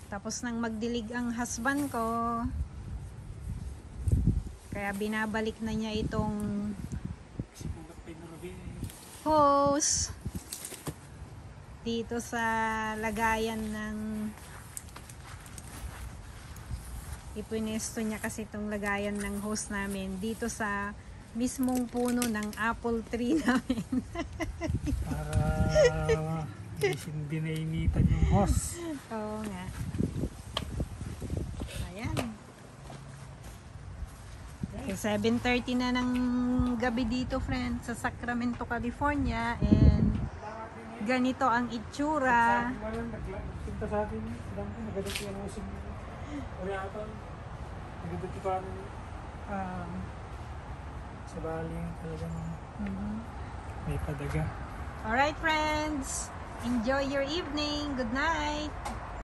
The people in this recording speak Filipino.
Tapos nang magdilig ang husband ko. Kaya binabalik na niya itong hose dito sa lagayan ng ipinesto niya kasi itong lagayan ng hose namin dito sa mismong puno ng apple tree namin. Para hindi nainitan yung hose. Oo nga. Ayan. 7:30 na ng gabi dito, friends, sa Sacramento, California, and ganito ang itsura. Nagpunta sa atin, alam ko, nagadat yung hose mo. O yata, nagadat yung paano sa baling talagang may padaga. Alright, friends, enjoy your evening. Good night.